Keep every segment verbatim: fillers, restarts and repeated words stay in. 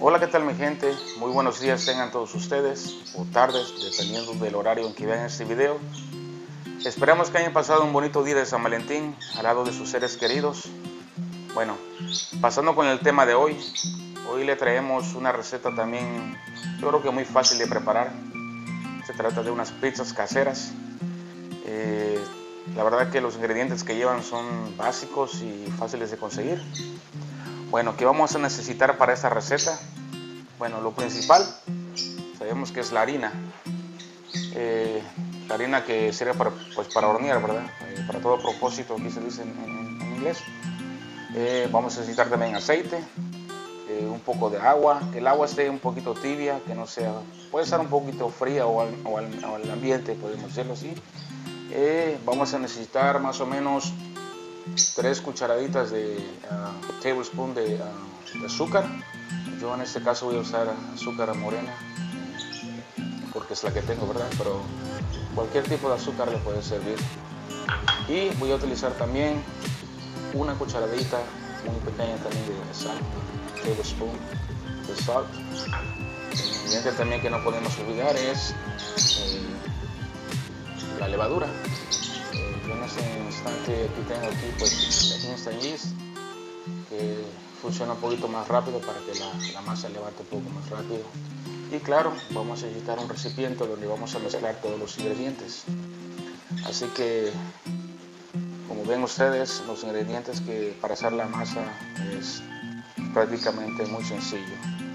Hola, ¿qué tal mi gente? Muy buenos días tengan todos ustedes, o tardes, dependiendo del horario en que vean este video. Esperamos que hayan pasado un bonito día de San Valentín al lado de sus seres queridos. Bueno, pasando con el tema de hoy, hoy le traemos una receta también, yo creo que muy fácil de preparar. Se trata de unas pizzas caseras. Eh, la verdad que los ingredientes que llevan son básicos y fáciles de conseguir. Bueno, ¿qué vamos a necesitar para esta receta? Bueno, lo principal, sabemos que es la harina. Eh, la harina que sirve para, pues, para hornear, ¿verdad? Eh, para todo propósito, aquí se dice en, en, en inglés. Eh, vamos a necesitar también aceite, eh, un poco de agua, que el agua esté un poquito tibia, que no sea, puede estar un poquito fría o al, o al, o al ambiente, podemos decirlo así. Eh, vamos a necesitar más o menos tres cucharaditas de uh, tablespoon de, uh, de azúcar. Yo en este caso voy a usar azúcar morena porque es la que tengo, ¿verdad? Pero cualquier tipo de azúcar le puede servir. Y voy a utilizar también una cucharadita muy pequeña también de sal, tablespoon de sal. El ingrediente también que no podemos olvidar es eh, la levadura. Yo en este instante aquí tengo aquí pues la instant yeast, que funciona un poquito más rápido para que la, la masa levante un poco más rápido. Y claro, vamos a necesitar un recipiente donde vamos a mezclar todos los ingredientes. Así que, como ven ustedes, los ingredientes que para hacer la masa es prácticamente muy sencillo.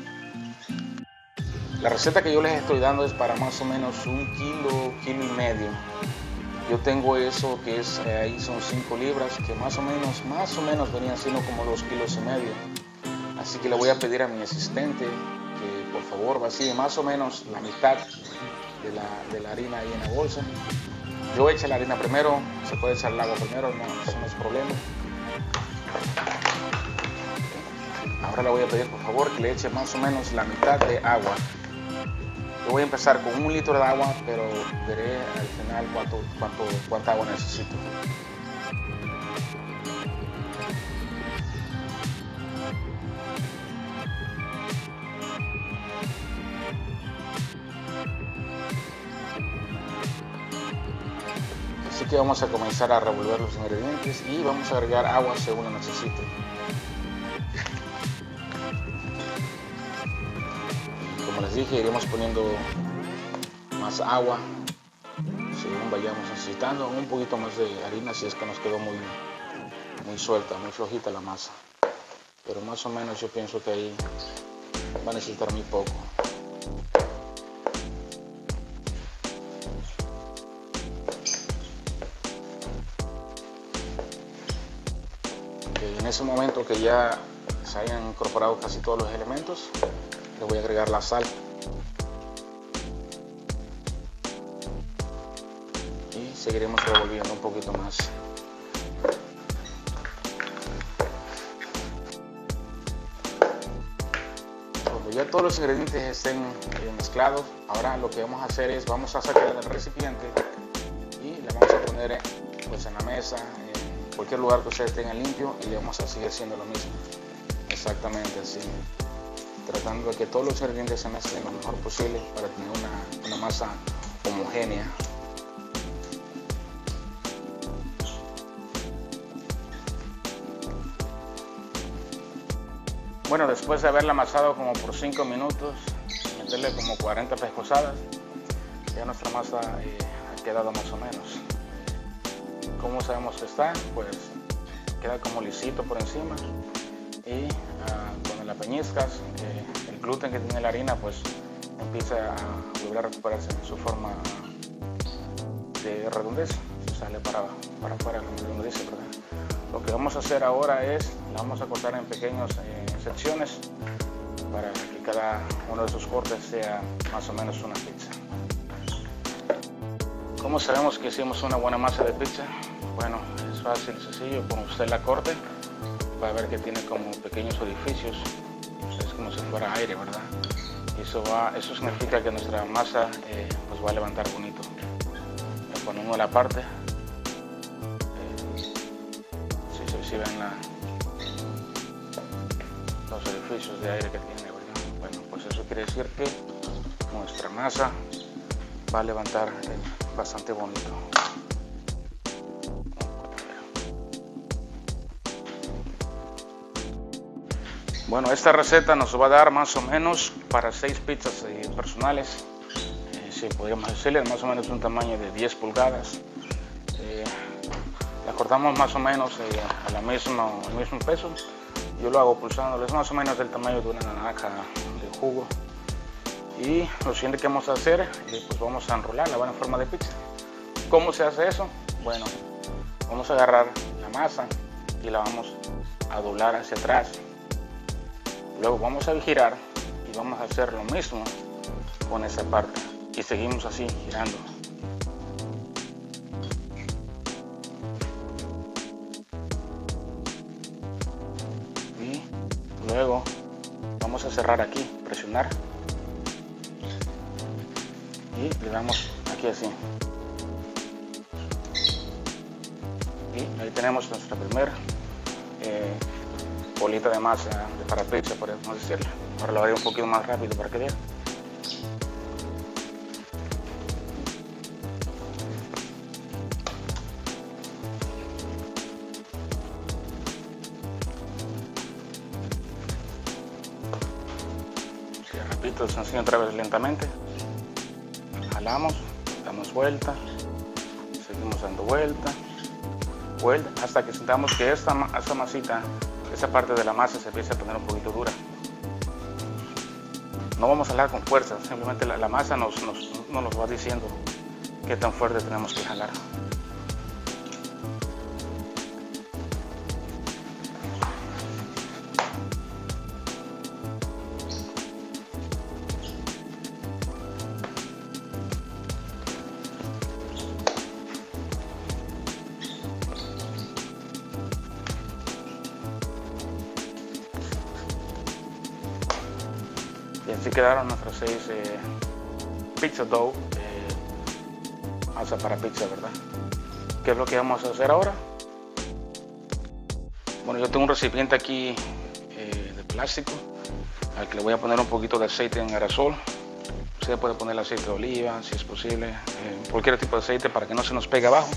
La receta que yo les estoy dando es para más o menos un kilo, kilo y medio. Yo tengo eso que es, eh, ahí son cinco libras, que más o menos, más o menos venían siendo como dos kilos y medio. Así que le voy a pedir a mi asistente que por favor vacíe más o menos la mitad de la, de la harina ahí en la bolsa. Yo eché la harina primero, se puede echar el agua primero, no, eso no es problema. Ahora le voy a pedir por favor que le eche más o menos la mitad de agua. Yo voy a empezar con un litro de agua, pero veré al final cuánto, cuánto, cuánta agua necesito. Así que vamos a comenzar a revolver los ingredientes y vamos a agregar agua según lo necesite. Como les dije, iremos poniendo más agua según vayamos necesitando, un poquito más de harina si es que nos quedó muy, muy suelta, muy flojita la masa. Pero más o menos yo pienso que ahí va a necesitar muy poco. Okay, en ese momento que ya se hayan incorporado casi todos los elementos, le voy a agregar la sal y seguiremos revolviendo un poquito más. Cuando ya todos los ingredientes estén eh, mezclados, ahora lo que vamos a hacer es vamos a sacar del recipiente y le vamos a poner pues, en la mesa, en cualquier lugar que ustedes tengan limpio, y le vamos a seguir haciendo lo mismo, exactamente así, tratando de que todos los ingredientes se mezclen lo mejor posible para tener una, una masa homogénea. Bueno, después de haberla amasado como por cinco minutos, meterle como cuarenta pescosadas, ya nuestra masa eh, ha quedado más o menos. ¿Cómo sabemos que está? Pues queda como lisito por encima. Y uh, cuando la peñizcas, eh, el gluten que tiene la harina pues empieza a volver a recuperarse en su forma de redondez, sale para, para afuera como dice, ¿verdad? Lo que vamos a hacer ahora es, la vamos a cortar en pequeñas eh, secciones para que cada uno de esos cortes sea más o menos una pizza. ¿Cómo sabemos que hicimos una buena masa de pizza? Bueno, es fácil, sencillo, cuando usted la corte va a ver que tiene como pequeños orificios, es como si fuera aire, ¿verdad? Y eso, va, eso significa que nuestra masa eh, pues va a levantar bonito. Le ponemos la parte, eh, si, si, si ven la, los orificios de aire que tiene, ¿verdad? Bueno, Eso quiere decir que nuestra masa va a levantar bastante bonito. Bueno, esta receta nos va a dar más o menos para seis pizzas eh, personales. Eh, sí, podríamos decirle más o menos un tamaño de diez pulgadas. Eh, la cortamos más o menos eh, a la misma, al mismo peso. Yo lo hago pulsándoles más o menos del tamaño de una naranja de jugo. Y lo siguiente que vamos a hacer, eh, pues vamos a enrolarla, va en forma de pizza. ¿Cómo se hace eso? Bueno, vamos a agarrar la masa y la vamos a doblar hacia atrás. Luego vamos a girar y vamos a hacer lo mismo con esa parte. Y seguimos así, girando. Y luego vamos a cerrar aquí, presionar. Y le damos aquí así. Y ahí tenemos nuestra primera eh, bolita de masa de para pizza, podemos decirlo. Ahora lo haré un poquito más rápido para que vean. Sí, repito, se enseña otra vez lentamente. Jalamos, damos vuelta, seguimos dando vuelta, vuelta, hasta que sintamos que esta, esta masita, esa parte de la masa se empieza a poner un poquito dura. No vamos a jalar con fuerza, simplemente la, la masa nos, nos, nos va diciendo qué tan fuerte tenemos que jalar. Y así quedaron nuestras seis eh, pizza dough, eh, masa para pizza, ¿verdad? ¿Qué es lo que vamos a hacer ahora? Bueno, yo tengo un recipiente aquí eh, de plástico al que le voy a poner un poquito de aceite en aerosol. Usted puede poner aceite de oliva, si es posible, eh, cualquier tipo de aceite para que no se nos pegue abajo.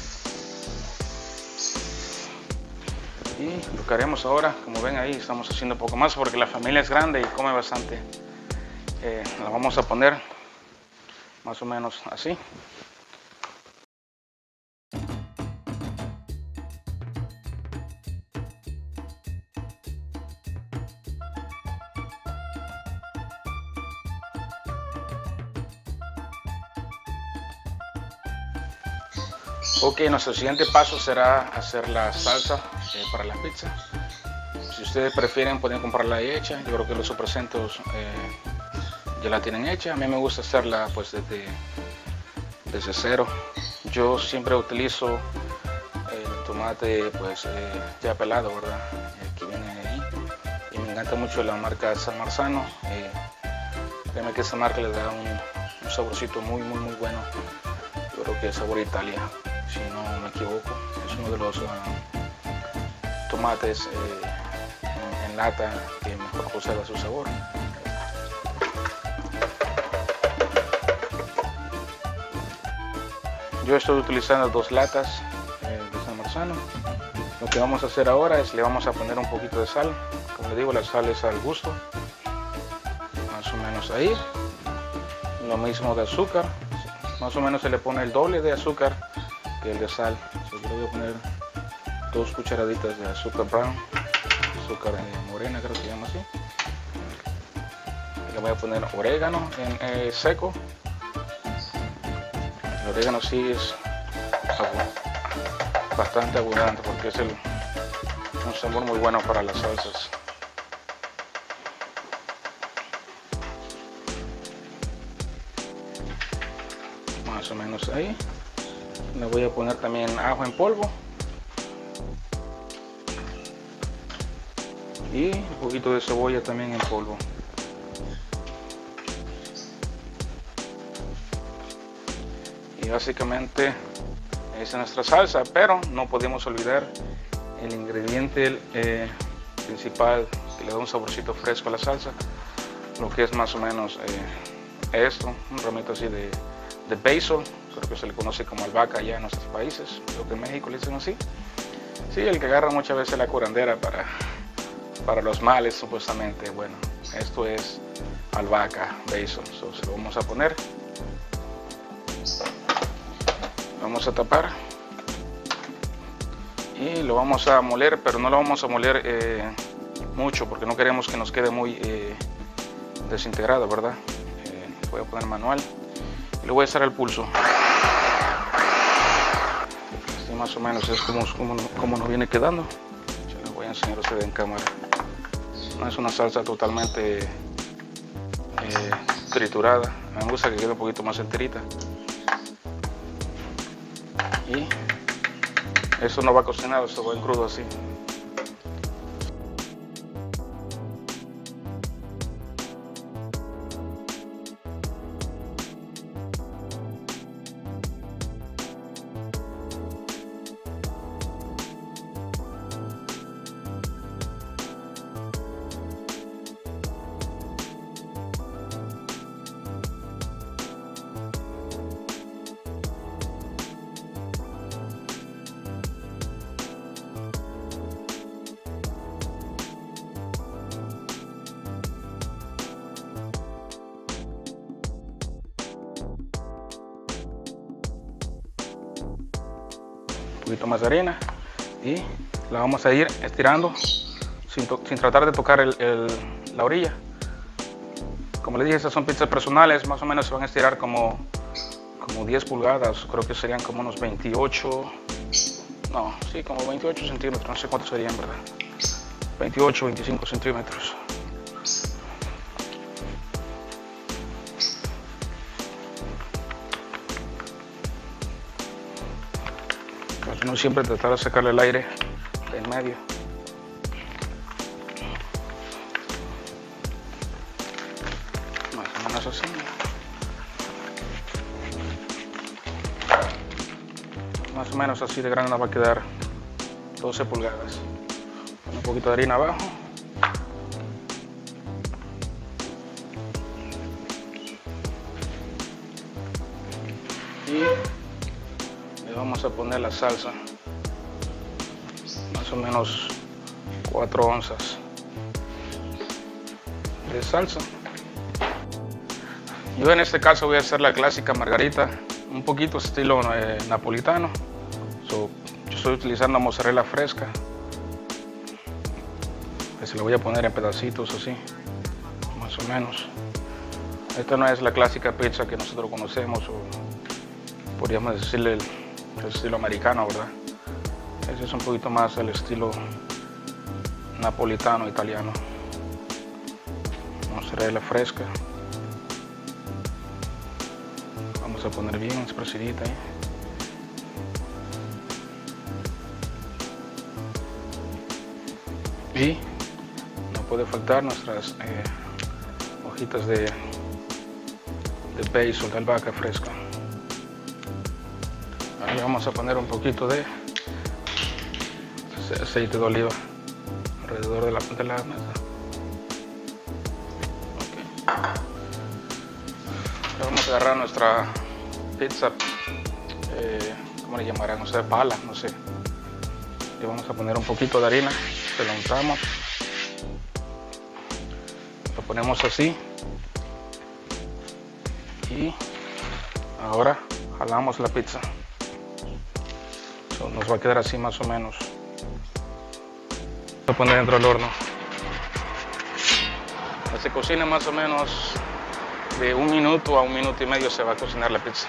Y lo que haremos ahora, como ven ahí, estamos haciendo un poco más porque la familia es grande y come bastante. Eh, la vamos a poner más o menos así. Ok, nuestro siguiente paso será hacer la salsa eh, para la pizza. Si ustedes prefieren pueden comprarla hecha. Yo creo que los supercentros eh, ya la tienen hecha. A mí me gusta hacerla pues desde, desde cero. Yo siempre utilizo el tomate pues eh, ya pelado, ¿verdad? Eh, que viene ahí. Y me encanta mucho la marca San Marzano. Eh, créeme que esa marca le da un, un saborcito muy muy muy bueno. Yo creo que es sabor Italia, si no me equivoco. Es uno de los uh, tomates eh, en, en lata que mejor conserva su sabor. Yo estoy utilizando dos latas eh, de San Marzano. Lo que vamos a hacer ahora es le vamos a poner un poquito de sal. Como le digo, la sal es al gusto. Más o menos ahí. Lo mismo de azúcar. Más o menos se le pone el doble de azúcar que el de sal. Yo le voy a poner dos cucharaditas de azúcar brown, azúcar eh, morena creo que se llama así. Y le voy a poner orégano en, eh, seco. El orégano sí es bastante abundante porque es el, un sabor muy bueno para las salsas. Más o menos ahí. Le voy a poner también ajo en polvo y un poquito de cebolla también en polvo. Y básicamente esa es nuestra salsa, pero no podemos olvidar el ingrediente eh, principal que le da un saborcito fresco a la salsa. lo que es más o menos eh, esto, un ramito así de, de basil, creo que se le conoce como albahaca allá en nuestros países, creo que en México le dicen así. Sí, el que agarra muchas veces la curandera para, para los males supuestamente. Bueno, esto es albahaca, basil, so, se lo vamos a poner. Vamos a tapar y lo vamos a moler, pero no lo vamos a moler eh, mucho porque no queremos que nos quede muy eh, desintegrado, ¿verdad? Eh, voy a poner manual y le voy a echar el pulso. Así más o menos es como, como, como nos viene quedando. Se lo voy a enseñar a ustedes en cámara. No es una salsa totalmente eh, triturada, me gusta que quede un poquito más enterita. Y eso no va cocinado, esto va en crudo así. Un poquito más de harina y la vamos a ir estirando sin, sin tratar de tocar el, el, la orilla. Como les dije, estas son pizzas personales, más o menos se van a estirar como, como diez pulgadas, creo que serían como unos veintiocho, no, sí, como veintiocho centímetros, no sé cuántos serían, ¿verdad? veintiocho, veinticinco centímetros. No siempre tratar de sacarle el aire de en medio. Más o menos así. Más o menos así de grande va a quedar doce pulgadas. Un poquito de harina abajo. Y le vamos a poner la salsa, más o menos cuatro onzas de salsa. Yo en este caso voy a hacer la clásica margarita, un poquito estilo eh, napolitano. So, yo estoy utilizando mozzarella fresca, que se la voy a poner en pedacitos así, más o menos. Esta no es la clásica pizza que nosotros conocemos, o podríamos decirle el el estilo americano, ¿verdad? Ese es un poquito más el estilo napolitano, italiano. Mozzarella fresca. Vamos a poner bien esparcidita ahí. Y no puede faltar nuestras eh, hojitas de, de basil, de albahaca fresca. Ahora le vamos a poner un poquito de aceite de oliva alrededor de la, de la mesa. Okay. Ahora vamos a agarrar nuestra pizza, eh, ¿cómo le llamarán? No sé, pala, no sé. Le vamos a poner un poquito de harina, se lo untamos, lo ponemos así y ahora jalamos la pizza. Nos va a quedar así más o menos. Lo pone dentro del horno. Se cocina más o menos de un minuto a un minuto y medio, se va a cocinar la pizza.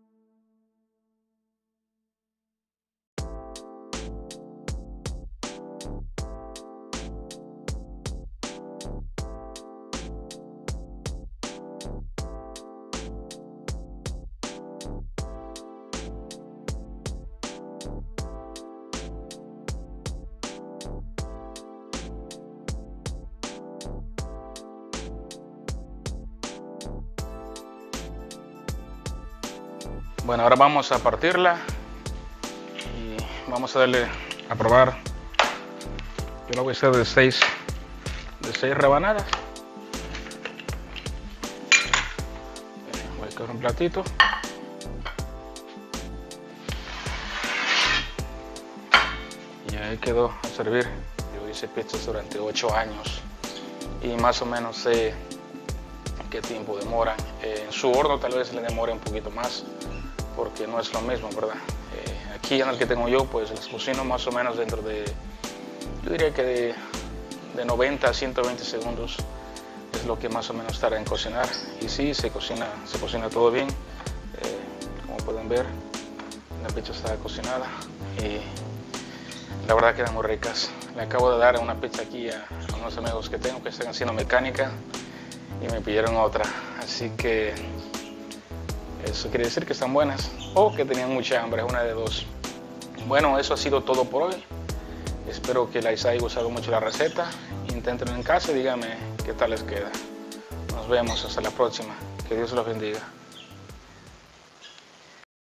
Bueno, ahora vamos a partirla y vamos a darle a probar. Yo la voy a hacer de seis, de seis rebanadas. un platito. Y ahí quedó a servir. Yo hice pizzas durante ocho años y más o menos sé qué tiempo demoran. Eh, en su horno tal vez le demore un poquito más porque no es lo mismo, ¿verdad? Eh, aquí en el que tengo yo, pues les cocino más o menos dentro de, yo diría que de, de noventa a ciento veinte segundos es lo que más o menos tarda en cocinar. Y sí, se cocina, se cocina todo bien. Eh, como pueden ver, la pizza está cocinada y la verdad quedan muy ricas. Le acabo de dar una pizza aquí a, a unos amigos que tengo que están haciendo mecánica y me pidieron otra. Así que eso quiere decir que están buenas o que tenían mucha hambre, una de dos. Bueno, eso ha sido todo por hoy. Espero que les haya gustado mucho la receta. Inténtenlo en casa y díganme qué tal les queda. Nos vemos hasta la próxima. Que Dios los bendiga.